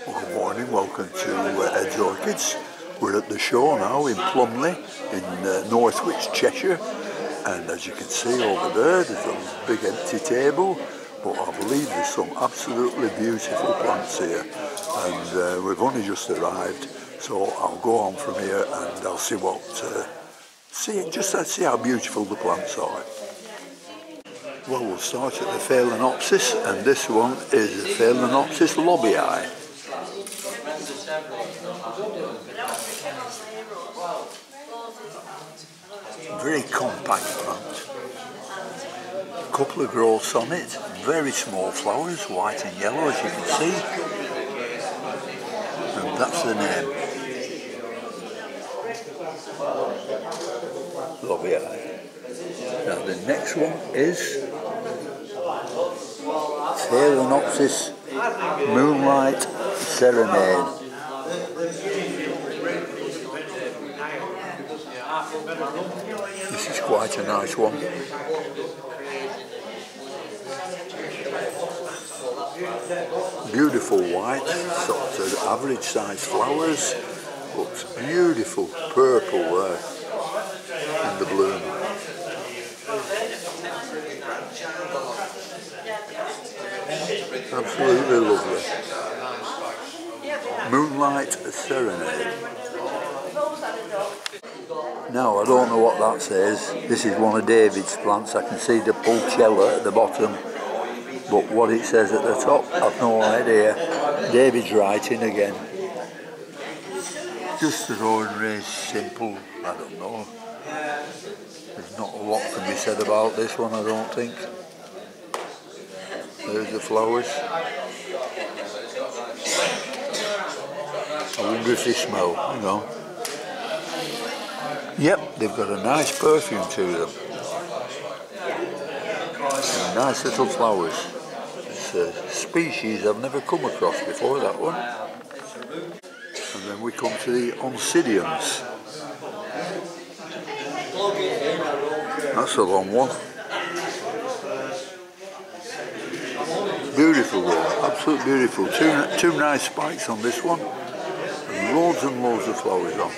Well, good morning, welcome to Ed's Orchids. We're at the show now in Plumley in Northwich, Cheshire, and as you can see over there, there's a big empty table, but I believe there's some absolutely beautiful plants here, and we've only just arrived, so I'll go on from here and I'll see what, see how beautiful the plants are. Well, we'll start at the Phalaenopsis, and this one is the Phalaenopsis lobbii. Very compact plant. A couple of growths on it, very small flowers, white and yellow as you can see. And that's the name. Lobbii. Now the next one is Phalaenopsis Moonlight Serenade. This is quite a nice one. Beautiful white, sort of average sized flowers, but beautiful purple there in the bloom. Absolutely lovely. Moonlight Serenade. Now, I don't know what that says. This is one of David's plants. I can see the Pulchella at the bottom, but what it says at the top, I've no idea. David's writing again. Just an ordinary, simple, I don't know. There's not a lot can be said about this one, I don't think. There's the flowers. I wonder if they smell, you know. Yep, they've got a nice perfume to them. And nice little flowers. It's a species I've never come across before, that one. And then we come to the Oncidiums. That's a long one. Beautiful though, absolutely beautiful. Two nice spikes on this one. And loads of flowers on.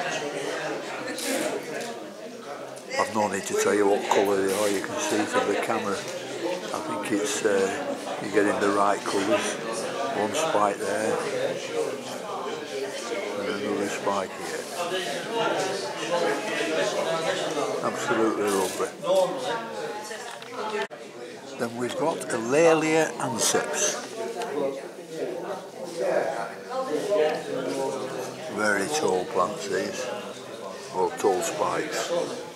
I've no need to tell you what colour they are, you can see from the camera. I think it's, you're getting the right colours. One spike there, and another spike here. Absolutely lovely. Then we've got Eulalia anceps. Very tall plants these, or tall spikes.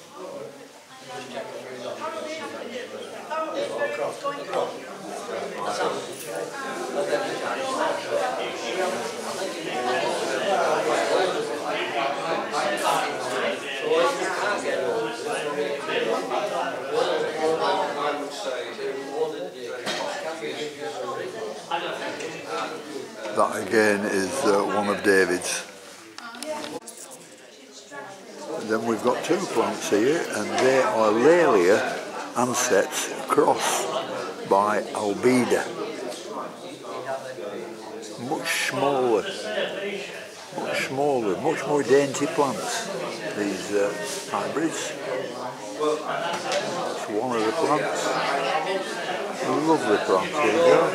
That again is one of David's. Then we've got two plants here, and they are Eulalia anceps crossed by Albida. Much smaller, much more dainty plants, these hybrids. That's one of the plants. Lovely plants, here we go.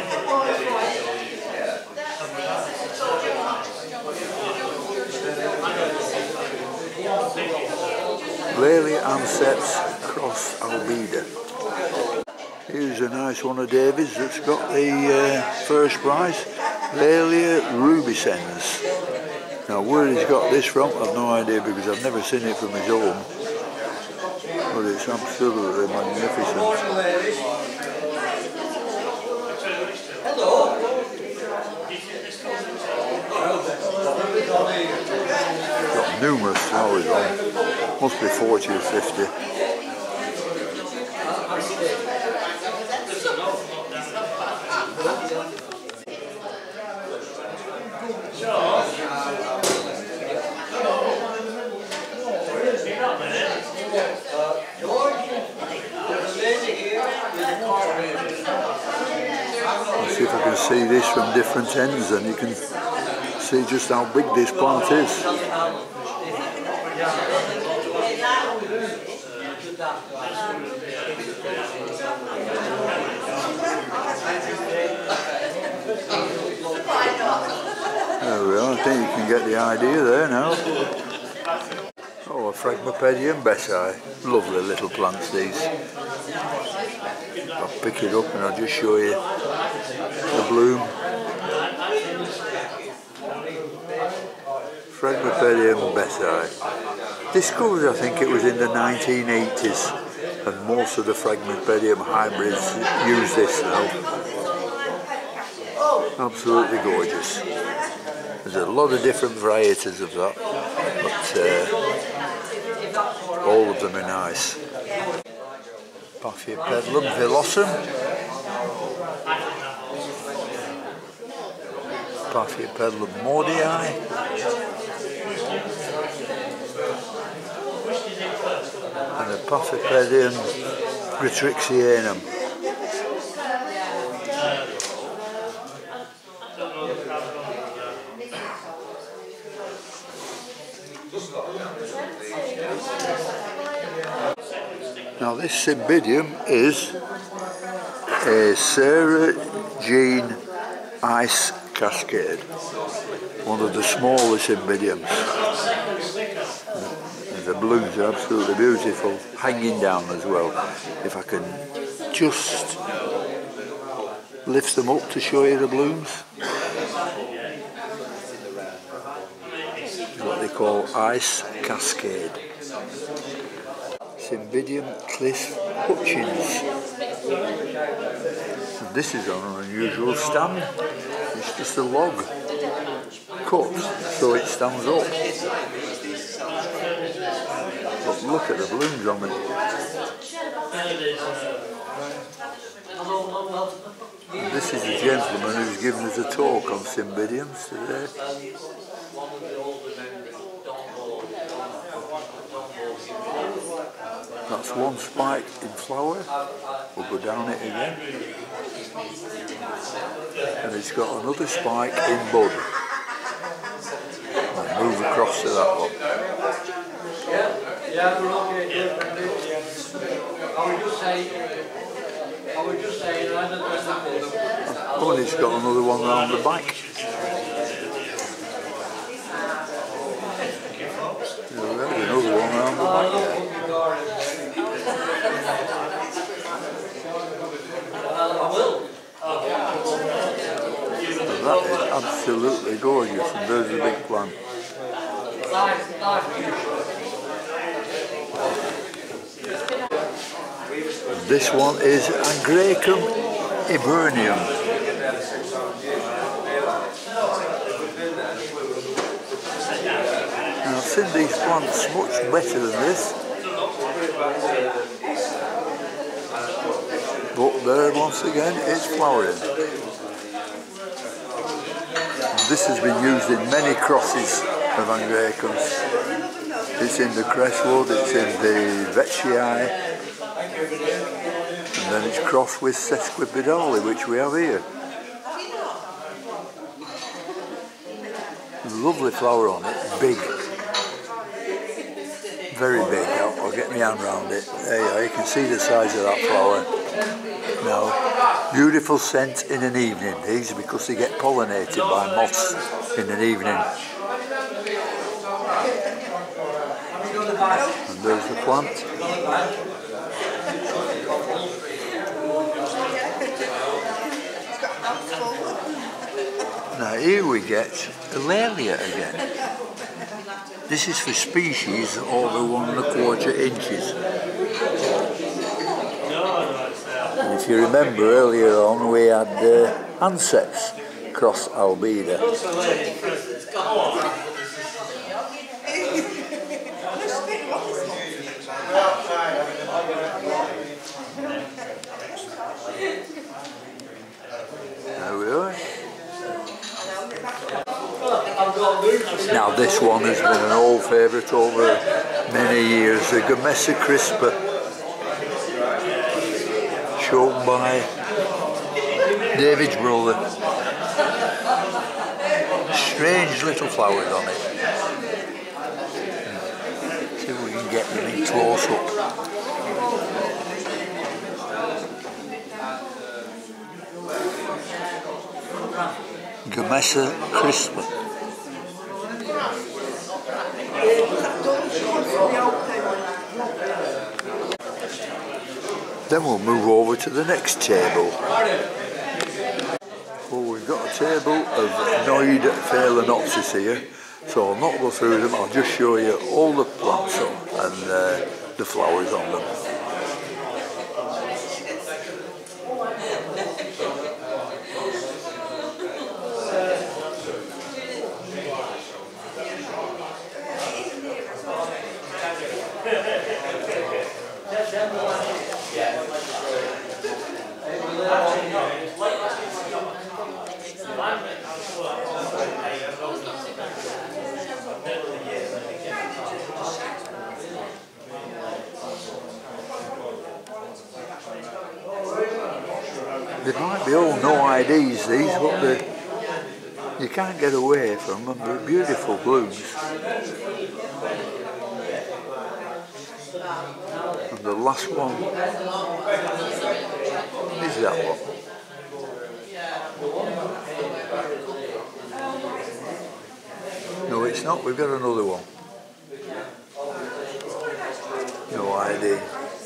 Eulalia anceps cross Albida. Here's a nice one of David's that's got the first prize, Eulalia rubescens. Now where he's got this from, I've no idea because I've never seen it from his own. But it's absolutely magnificent. Got numerous flowers on, must be 40 or 50. Let's see if I can can see this from different ends, and you can see just how big this plant is. There we are, I think you can get the idea there now. Oh, a Phragmipedium bessi. Lovely little plants these. I'll pick it up and I'll just show you the bloom. Phragmipedium bessi. Discovered, I think it was in the 1980s, and most of the Phragmipedium hybrids use this now. Absolutely gorgeous. There's a lot of different varieties of that, but all of them are nice. Paphiopedilum villosum, Paphiopedilum mordii, and a Paphiopedilum Gritrixianum. Now this Cymbidium is a Sarah Jean Ice Cascade, one of the smaller Cymbidiums. The blooms are absolutely beautiful, hanging down as well. If I can just lift them up to show you the blooms. What they call Ice Cascade. Cymbidium Cliff Hutchins. And this is on an unusual stand. It's just a log cut so it stands up. But look at the blooms on it. And this is the gentleman who's given us a talk on Cymbidiums today. That's one spike in flower. We'll go down it again. And it's got another spike in bud. I'll move across to that one. Oh, and it's got another one round the back. There's another one round the back there. That is absolutely gorgeous, and there's a big plant. This one is Angraecum Hibernium. Now, I've seen these plants much better than this, but there once again it's flowering. This has been used in many crosses of Angraecums. It's in the Crestwood, it's in the Veitchii, and then it's crossed with Sesquipedale, which we have here. Lovely flower on it, big. Very big. I'll get my hand around it. There you are, you can see the size of that flower. Now, beautiful scent in an evening. These are because they get pollinated by moths in an evening. And there's the plant. Now here we get Eulalia again. This is for species over 1 1/4 inches. And if you remember earlier on, we had Anceps cross Albida. There we are. Now this one has been an old favourite over many years, the Gamesa crispa, shown by David's brother. strange little flowers on it. See if we can get them in close up. Gamesa crispa. Then we'll move over to the next table. Well, we've got a table of Noid Phalaenopsis here, so I'll not go through them, I'll just show you all the plants and the flowers on them. They might be all no IDs these, but you can't get away from them. They're beautiful blooms. And the last one is that one. No, it's not. We've got another one. No ID.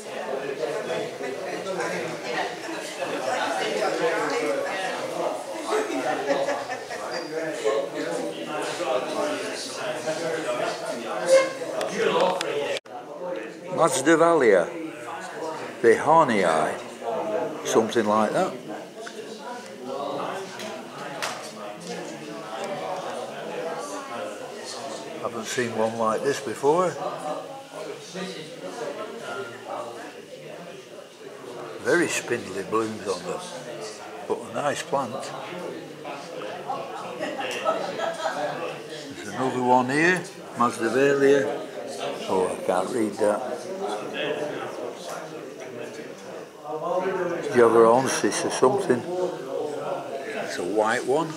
Masdevallia, Behanii, something like that. Haven't seen one like this before. Very spindly blooms on them, but a nice plant. There's another one here, Masdevallia. Oh, I can't read that. Javeronsis or something. It's a white one.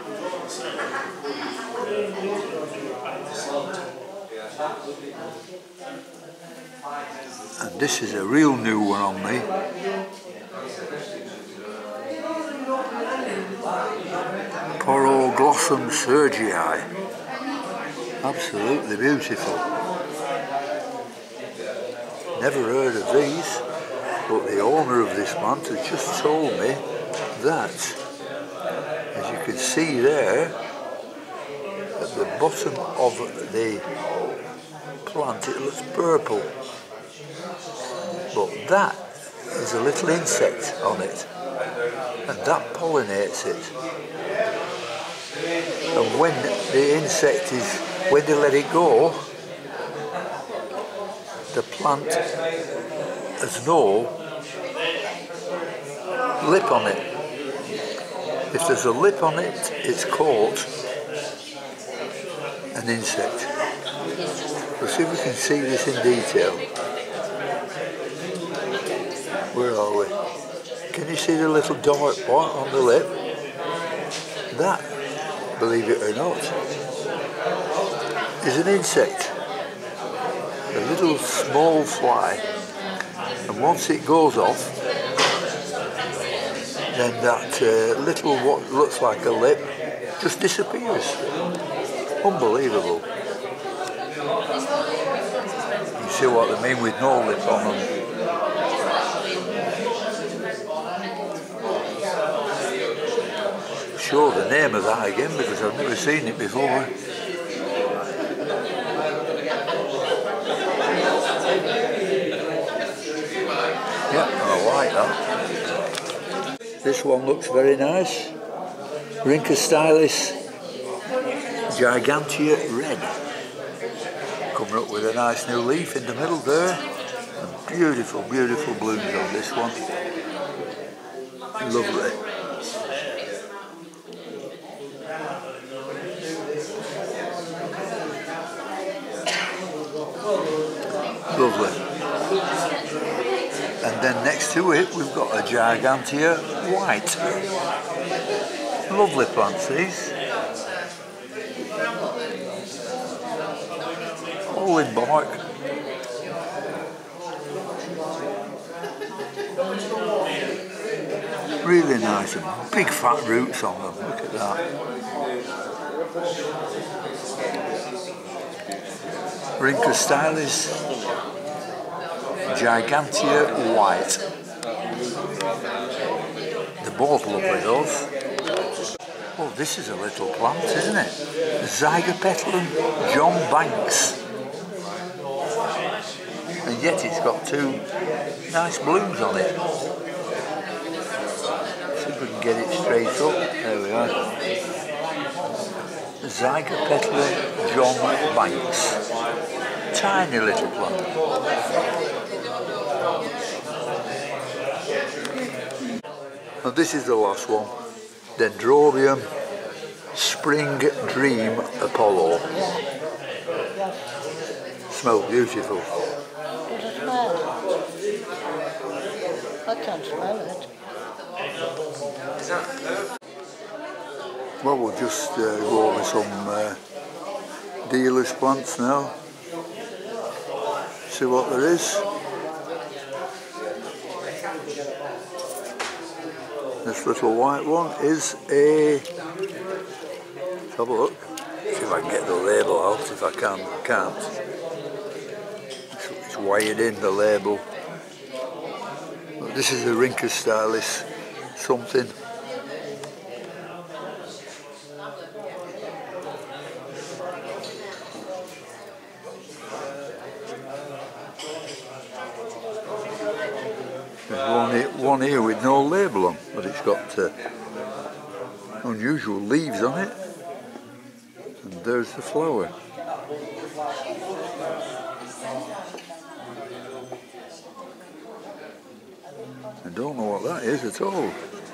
And this is a real new one on me. Poroglossum Sergii. Absolutely beautiful. Never heard of these, but the owner of this plant has just told me that, as you can see there, at the bottom of the plant it looks purple, but that is a little insect on it, and that pollinates it. And when the insect is, when they let it go, the plant has no lip on it. If there's a lip on it, it's caught an insect. We'll see if we can see this in detail. Where are we? Can you see the little dark part on the lip? That, believe it or not, is an insect. A little small fly, and once it goes off, then that little what looks like a lip just disappears. Unbelievable. You see what I mean with no lip on them. Show the name of that again because I've never seen it before. Yeah, I like that. This one looks very nice. Rhynchostylis Gigantea Red. Coming up with a nice new leaf in the middle there. And beautiful, beautiful blooms on this one. Lovely. Lovely. And then next to it we've got a Gigantea White. Lovely plants these. in bark. Really nice and big fat roots on them, look at that. Rhynchus stylis Gigantea white. The both lovely those. Oh, this is a little plant, isn't it? Zygopetalum John Banks. And yet it's got two nice blooms on it. See if we can get it straight up. There we are. Zygopetalum John Banks. Tiny little plant. And this is the last one. Dendrobium Spring Dream Apollo. Smells beautiful. Does it smell? I can't smell it. Well, we'll just go over some dealers' plants now. See what there is. This little white one is a... Let's have a look. See if I can get the label out. If I can, I can't. It's wired in, the label. But this is a Rhynchus stylis something. There's one here with no label on, but it's got unusual leaves on it. And there's the flower. I don't know what that is at all.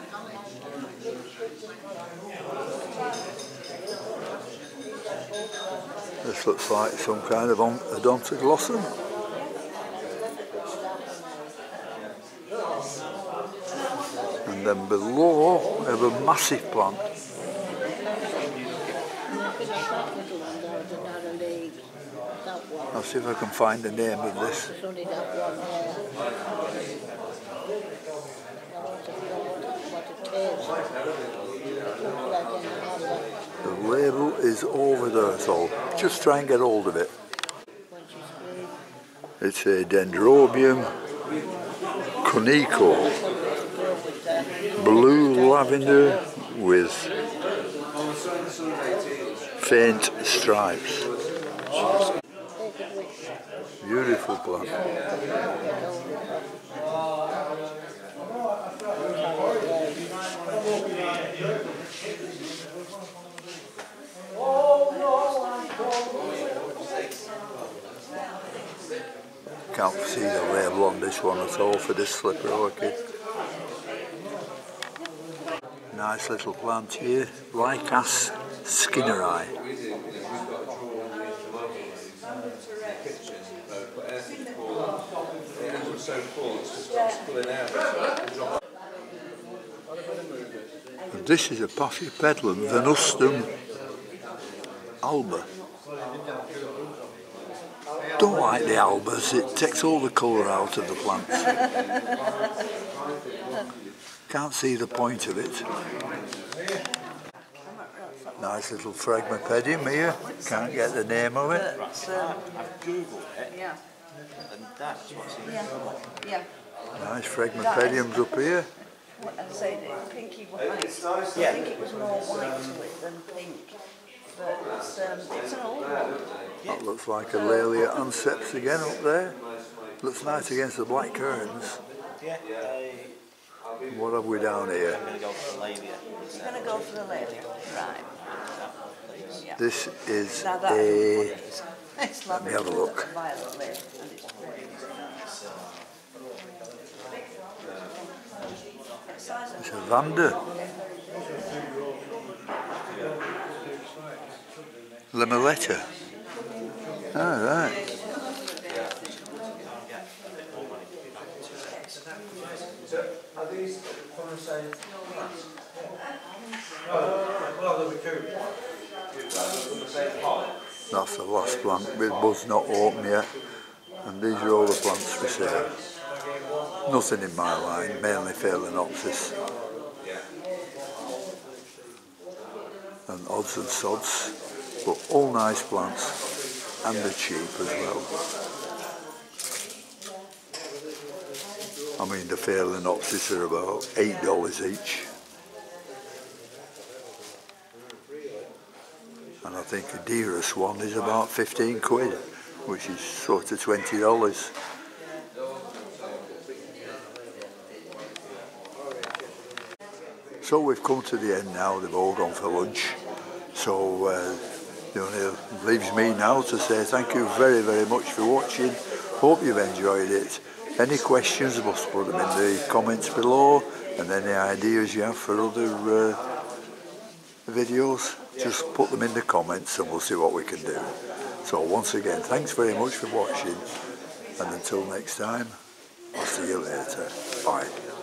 This looks like some kind of odontoglossum. And then below we have a massive plant. I'll see if I can find the name of this. The label is over there, so just try and get hold of it. It's a Dendrobium conico, blue lavender with faint stripes. Beautiful plant. Can't see the label on this one at all for this slipper orchid. Nice little plant here, Lycas skinneri. And this is a Paphiopedilum venustum alba. Don't like the albas, it takes all the colour out of the plants. Can't see the point of it. Nice little Phragmipedium here, can't get the name of it. I've googled it, yeah. And that's what's in it. Yeah. Nice Phragmipediums up here. I say pinky white. It's I nice. think it was more white to it than pink. But it's an old one. That looks like a Laelia anceps again up there. Looks nice against the black curtains. Yeah. What have we down here? I'm going to go for the Laelia. You're going to go for the lady. Right. Yeah. This is Now that a... it's Let me have a look. violet lid, and it's pretty nice. It's a Vanda. Limoletta. Ah, right. Are these from the same class? No, well, they'll be cool. From the same pot. That's the last plant with buds not open yet. And these are all the plants for sale. Nothing in my line, mainly Phalaenopsis. And odds and sods, but all nice plants, and they're cheap as well. I mean, the Phalaenopsis are about $8 each. And I think the dearest one is about 15 quid, which is sort of $20. So we've come to the end now, they've all gone for lunch. So it only leaves me now to say thank you very, very much for watching. Hope you've enjoyed it. Any questions, you must put them in the comments below, and any ideas you have for other videos, just put them in the comments and we'll see what we can do. So once again, thanks very much for watching, and until next time, I'll see you later. Bye.